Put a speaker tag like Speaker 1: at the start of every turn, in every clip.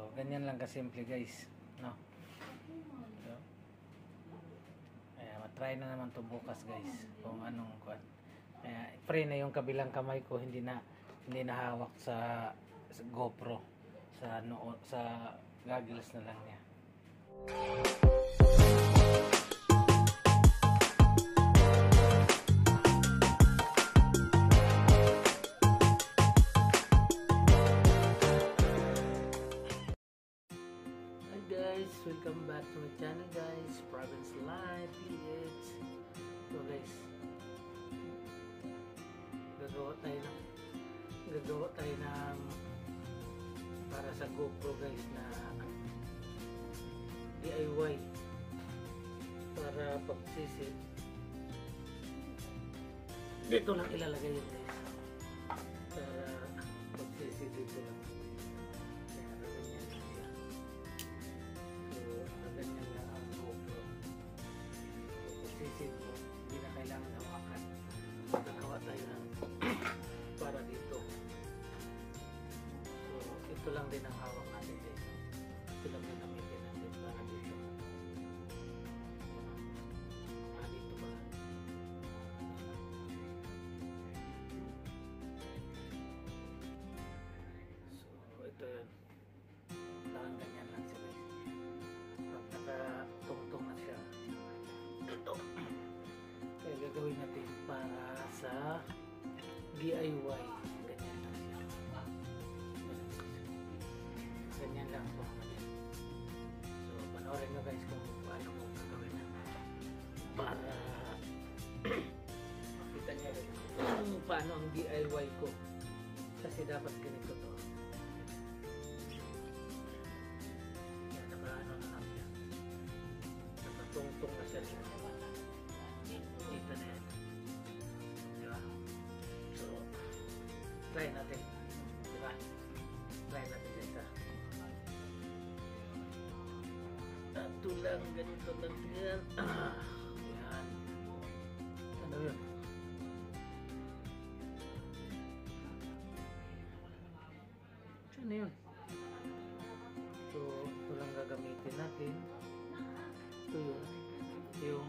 Speaker 1: ganyan lang kasimple guys, no? So, matry na naman to bukas guys kung anong kuan. Free na yung kabilang kamay ko, hindi na hawak sa GoPro, sa goggles na lang niya. Guys, welcome back to my channel guys, Province Life PH. So guys, gagawa tayo ng para sa GoPro guys na DIY para pagsisid. Dito lang ilalagay yun guys, para pagsisid dito lang. Ganyan lang ang GoPro. Sisid mo, hindi na kailangan hawakan. Magkakawa tayo ng para dito. So, ito lang din ang hawak natin guys. Ito lang din gamitin natin para dito. Dito ba? So, ito yun. Parang ganyan lang siya guys. Pag nakatungtong na siya ito, kaya gagawin natin para sa DIY. Ganyan lang siya, ganyan lang po. So panoorin nyo guys kung paano mo gagawin na para makita nyo rin kung paano ang DIY ko, kasi dapat ganito to. Tungtong na siya dito na yan, diba? So try natin, diba? Try natin dito. Ito lang, ganito lang yan. Yan, ano yun? Ano yun? So ito lang gagamitin natin. Ito yung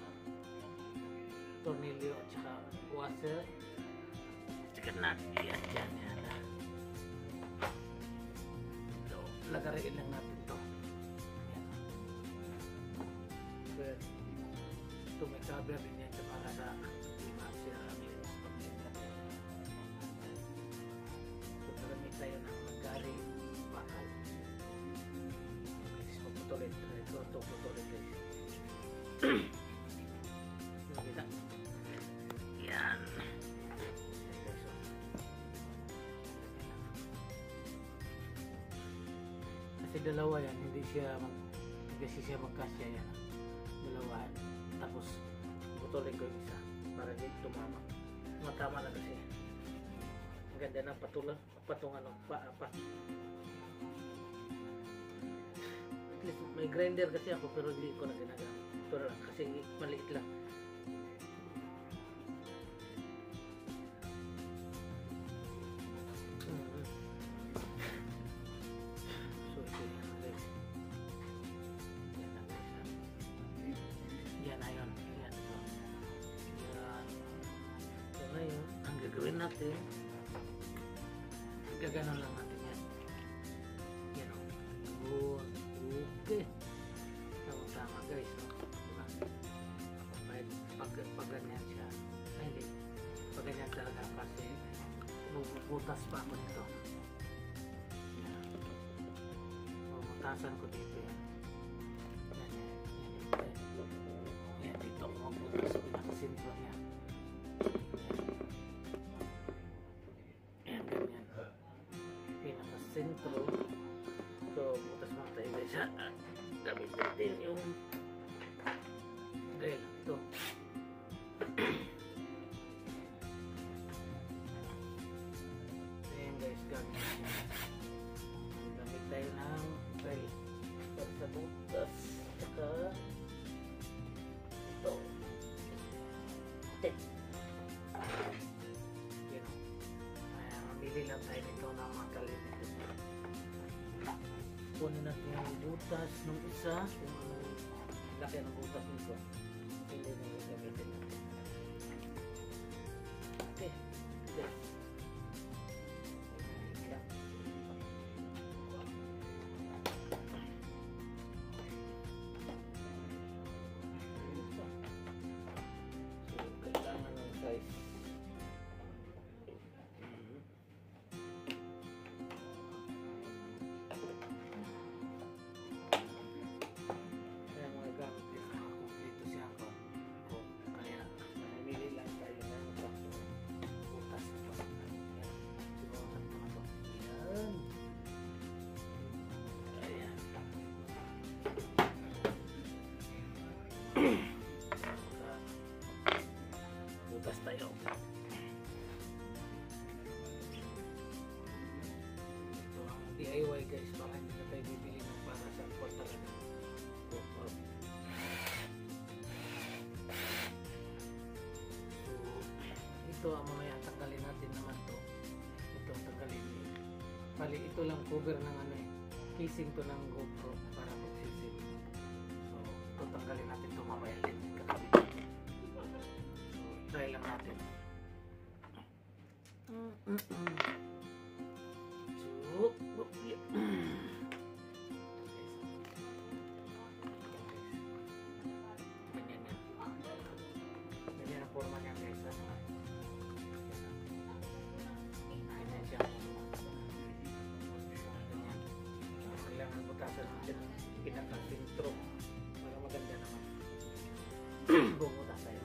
Speaker 1: tornilyo at saka washer. Tsaka natin yan. So, lagarin lang natin ito. Yan. So, ito may cover din yan para sa i-masher namin. So, magamit tayo ng magaling bakal. Putulit. Ito putulit guys. Nakita? Yan. Kasi dalawa yan, hindi siya magkasya yan. Dalawa. Tapos putulin ko yung isa para di tumama. Matama na kasi. Ang ganda ng patungan ng pa. May grinder kasi ako pero hindi ko na ginagamit. Ito lang kasi maliit lang. So ito yan guys. Yan na guys. Yan na yun. Yan ito. Yan. So ngayon, ang gagawin natin, gaganon lang natin yan. Yan o. Good. Okay. Tama guys. Diba? Pag ganyan siya. Ay hindi. Pag ganyan talaga kasi bubutas pa ako nito. Yan. Bubutasan ko dito yan. Yan dito ako magbutas. Pinakasintro niya. Yan ganyan. Pinakasintro. So, butas mga tayo guys. Gamit natin yung drill. Ito. Ayan guys, gamit tayo ng drill para sa butas. Saka ito. Yan. Mamili lang tayo nito ng mga kalit. kunin natin yung butas ng isa, kung anong laki ng butas nito. Hindi na gagamitin natin. Okay. Okay. Butas tayo. Ito ang DIY guys, para hindi na tayo bibili ng para sa kwarta lang. So, ito ang mamaya tanggalin natin naman to. Ito ang tanggalin. Bali, ito lang cover ng ano eh. Casing to ng GoPro para magsisip. So, ito tanggalin natin to mamaya din. Kakabit. Try lang natin. So, ganyan yan. Ganyan ang forma niya guys. Ganyan siya. Ganyan. Kailangan butasan natin ang pinaka-intro para maganda naman. Bumutas tayo.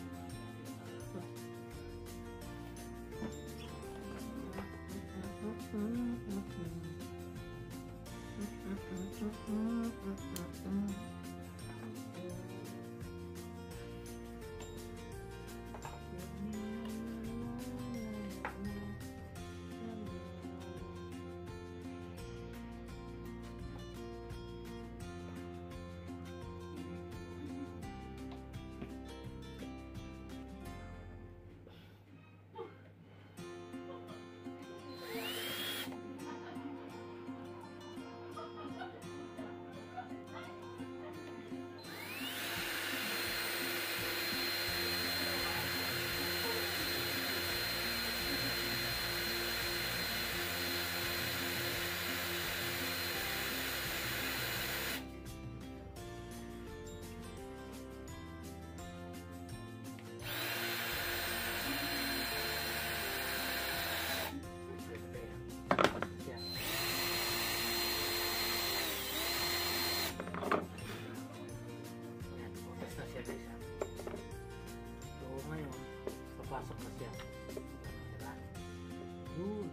Speaker 1: Papasok na siya. Diba? Yun.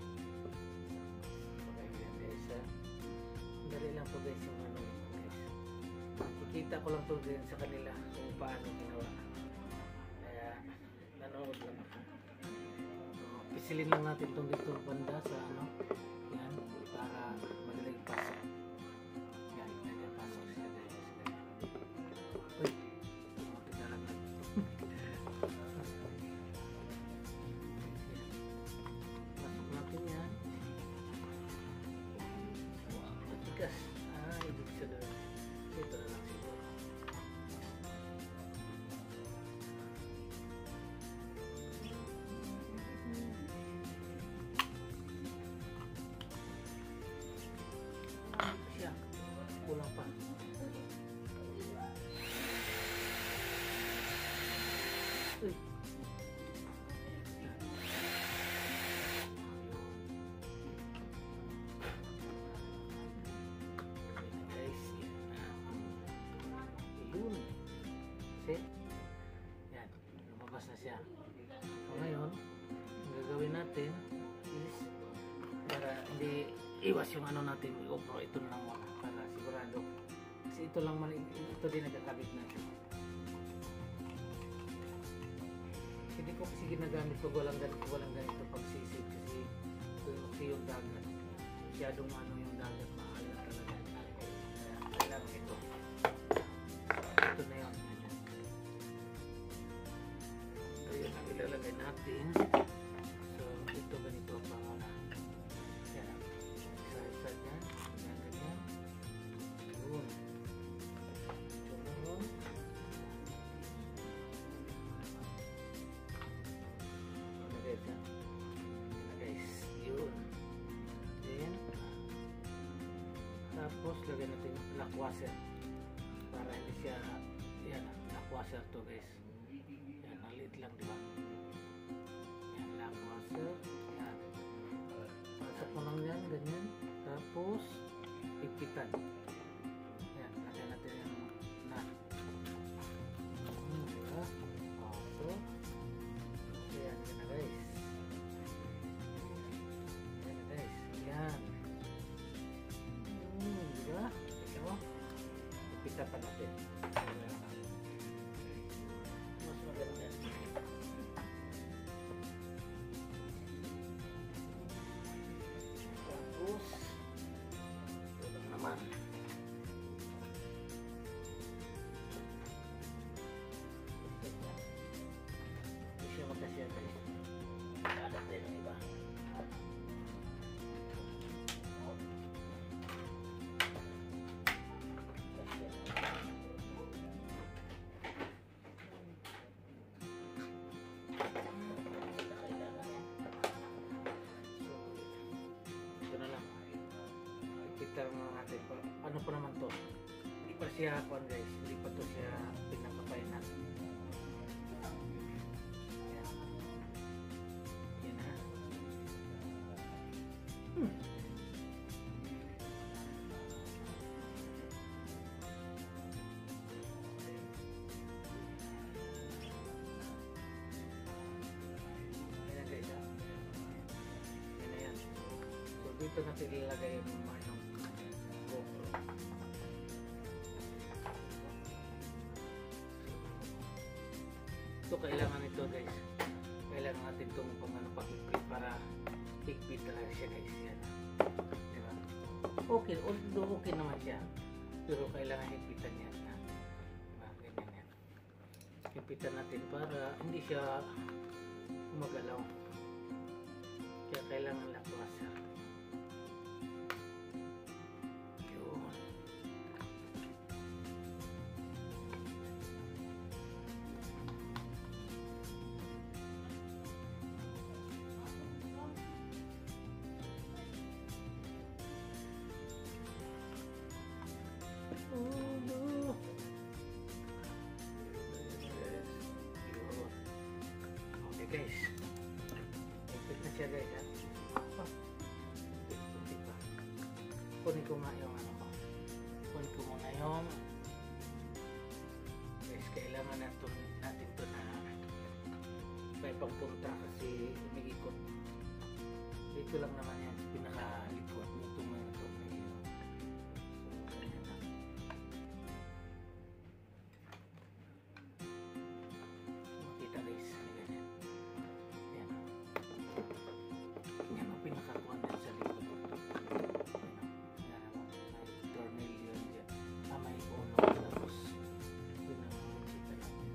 Speaker 1: Okay, guys. Dali lang po guys yung ano. Guys. Kikita ko lang to din sa kanila kung paano ginawa. Kaya, nanonood lang ako. So, pisilin lang natin itong dito banda sa ano. Yan. Para madaling pasok. Yan. Madaling pasok siya guys. Uy. Tignan lang natin. Ibig sabihin ito na lang siguro. Siya, kulang pa. Uy. See? Yan. Lumabas na siya. So ngayon, ang gagawin natin is para hindi iwas yung ano natin, GoPro, ito lang para sigurado. Kasi ito lang man, ito din nagkakabit natin. Hindi ko kasi ginagamit pag walang ganito pagsisip kasi yung dagat. Masyadong ano yung dagat, mahal na talaga. Kaya kailangan ito. Ito na yun. Yun ang ilalagay natin. So, ito ganito ang pangalan. Yan. Isa-isa dyan. Yan, ganyan. washer para hindi siya, yan, lock washer to guys. Yan, maliit lang, di ba? Yan, lock washer. Yan, pasok mo lang yan, ganyan. Tapos higpitan. Yan, lagyan natin yung nut. Diba? So yan, yan na guys. Yan na guys. Yan. Diba? Tignan mo. Higpitan pa natin. Mas maganda. Tapos ito lang naman. Hindi siya magkasya guys. Kalat din ang iba. Kita mo natin pa. Ano pa naman to? Hindi pa siya kuan guys. Hindi pa to siya pinakapainan. Yan. Yan ha. Ayan guys ha. Yan na yan. So dito natin ilalagay yung mga GoPro. So kailangan ito guys. Kailangan natin itong pag-higpit para higpit talaga siya guys. Yan. Diba? Okay, although okay naman siya. Pero kailangan higpitan yan. Diba? Ganyan yan. Higpitan natin para hindi siya gumagalaw. Kaya kailangan lakwas siya. Okay guys, higpit na siya guys ha. Higpit pa. Kunin ko nga yung ano ko. Kunin ko muna yung guys, kailangan natin to na may pagpunta kasi umikot. Dito lang naman yan, pinakalikot nito mo yung ito. So ganyan lang. Makita guys, ganyan. Yan. Yan ang pinakakuan din sa likod. Yan naman, may tornilyo dyan. May ulo tapos yun ang makikita natin.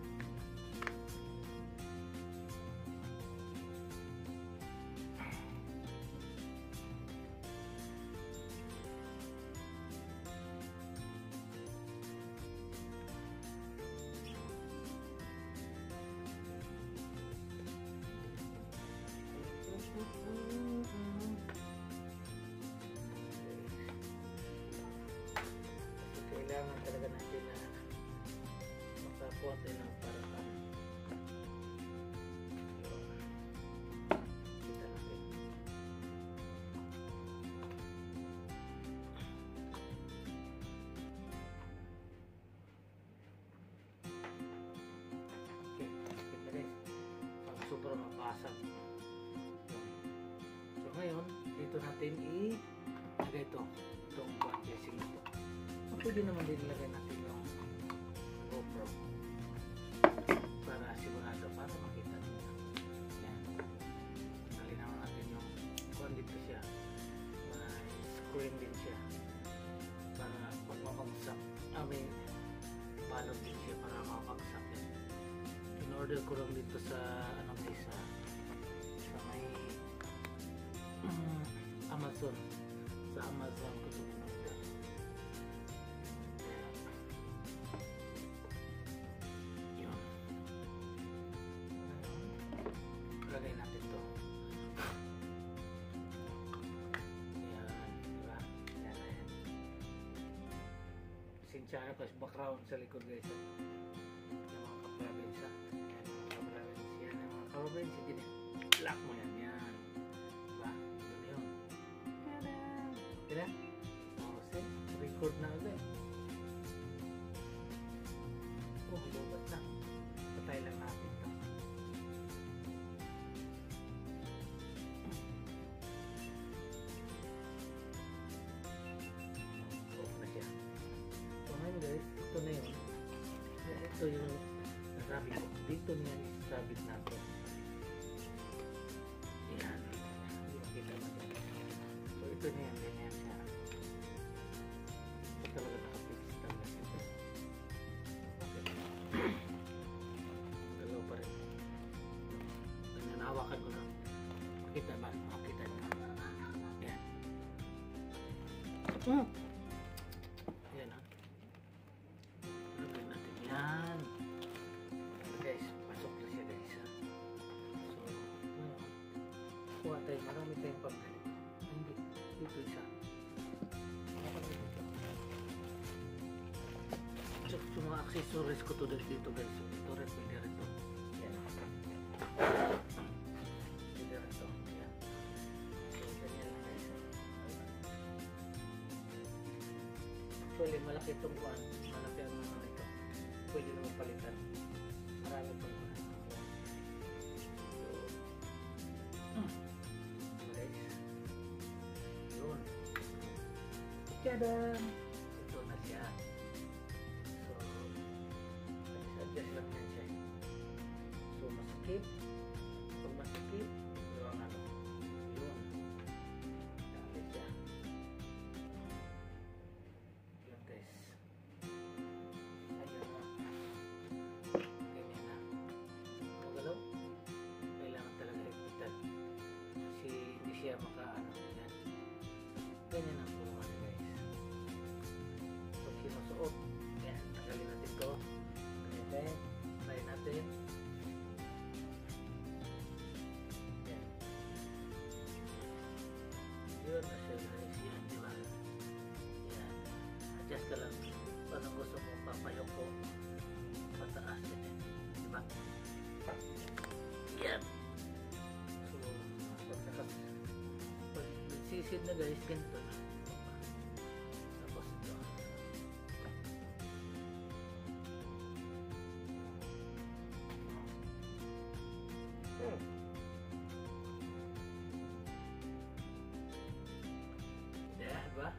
Speaker 1: Kasi kailangan talaga natin na makakuha tayo ng paraan. Kita natin. Okay, kita guys. Pag sobrang mapasag. So ngayon, dito natin ilagay ito. Itong casing ito. Pwede naman din ilagay natin yung GoPro para sigurado, para makita nyo. Yan. Tanggalin naman natin yung kuhan dito siya. May screen din siya para pag mapagsak. May balot din siya para mapagsak yan. In-order ko lang dito sa ano guys, sa may Amazon. Sa Amazon ko ito in-order. Yun. Lagay natin ito. Yan. Diba? Yan na yan. Kasi Tsaka tapos background sa likod guys. Yung mga kaprobinsya. Yan mga kaprobinsya. Yan mga kaprobinsya. Gini. Lock mo yan. Yan. Diba? Doon yun. Tada! Kaya? O, see? Record na agad. Oh, lubat na. Patay lang natin ito. Off na siya. So ngayon guys, ito na yun. Ito yung nasabi ko. Dito niya isasabit natin. Yan. Hindi makita mo dyan. So ito na yan. Ganyan siya. Ito talaga nakapix talaga siya. Dalaw pa rin. Ganyan, hawakan ko lang. Makita ba? Makita niyo. Yan. Yan ha. Lagyan natin yan. Guys, pasok na siya guys ha. So, kuha tayo. Marami tayong pagkalit. Hindi. Dito isa. So, yung mga accessories ko to dito guys. Ito rin, pwede rin to. Yan. Pwede rin to. Yan. So, ganyan lang guys. Actually, malaki itong kuhan. Malaki ang mga ito. Pwede naman palitan. Marami itong kuhan. So, guys. Yun. Tada! Ito na siya. So, adjust lang yan siya. So, masakit. Pag masakit, yung ano. Yun. Dali siya. Yun guys. Ayun na. Ganyan na. Magalaw. Kailangan talaga higpitan. Kasi hindi siya makaano. Yan. Ganyan ang pulungan guys. Pag sinusuot, yan. Tagalin natin ito. Ganyan. Try natin. Yan. Yun na siya guys. Yan, di ba? Yan. Adjust ka lang. Paano gusto mo papayok ko? Pataas din eh. Di ba? Yan. So, pag nagsisid na guys, ganito na. Tapos ito. Diba?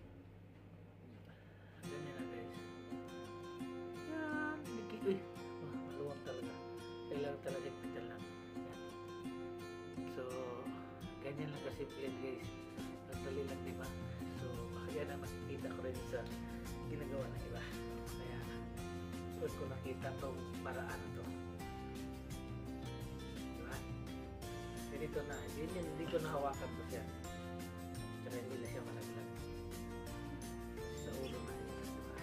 Speaker 1: Ganyan na guys. Yan. Uy. Maluwag talaga. Kailangan talaga higpitan lang. Yan. So, ganyan lang kasi guys. Nagdali lang diba? So, kaya na makikita ko rin sa ginagawa ng iba. Kaya, doon ko nakita itong paraan to. Diba? Ganito na. Hindi ko nahawakan ko siya. Tsaka hindi na siya malaglag. Sa ulo na yun. Diba?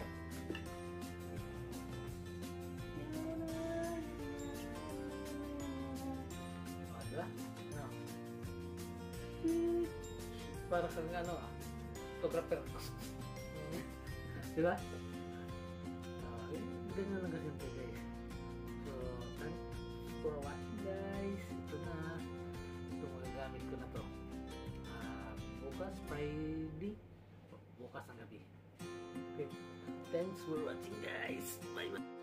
Speaker 1: O, diba? Ano? Para kang ano photographer. Diba? Ganyan lang kasi ito guys. So, thanks for watching guys. Ito na. Ito magagamit ko na to. Bukas, Friday. Bukas ang gabi. Okay. Thanks for watching guys. Bye bye.